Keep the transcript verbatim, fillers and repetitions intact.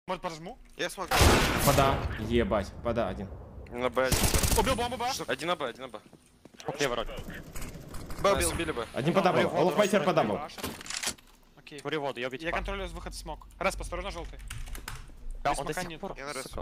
Может, подожму? Я смог. Пода. Ебать. Пода один. На Б один. Убил бомбу, Б. Один на Б, один на Б. Окей, ворот. Б убил. Били Б. Один пода был. Олуфмейстер пода был. Башер. Окей. Курю воду, я убить. Я контролирую выход в смок. Раз, осторожно, желтый. Да, Без он до смока сих нет. пор. Я на раз.